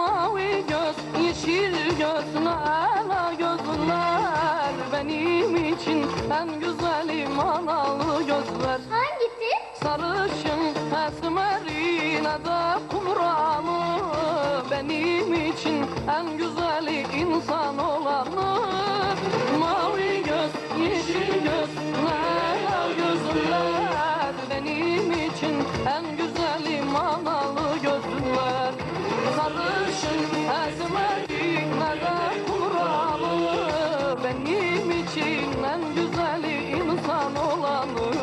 Mavi göz, yeşil göz, nana gözler, benim için en güzelim analı gözler. Hangisi? Sarışın, esmerine de kumralı, benim için en güzeli insan olanı. Mavi göz, yeşil göz, nana gözler, benim için en güzelim analı gözler. Sarışın, esmerine de kumralı, benim için en güzeli insan olanı.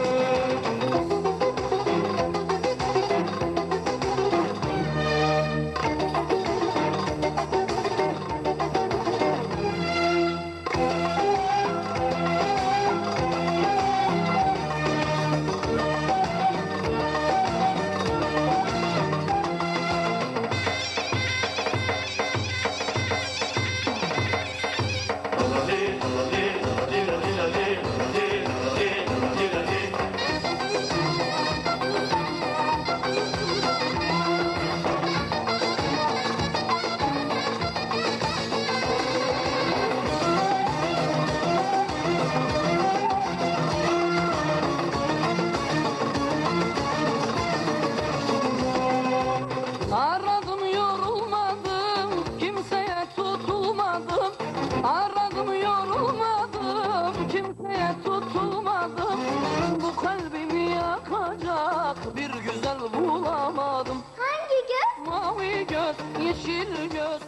Aradım yorulmadım, kimseye tutulmadım. Aradım yorulmadım, kimseye tutulmadım. Bu kalbimi yakacak bir güzel bulamadım. Hangi göz? Mavi göz, yeşil göz.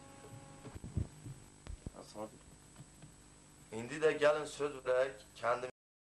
İndi de gelin söz verək, kəndimiz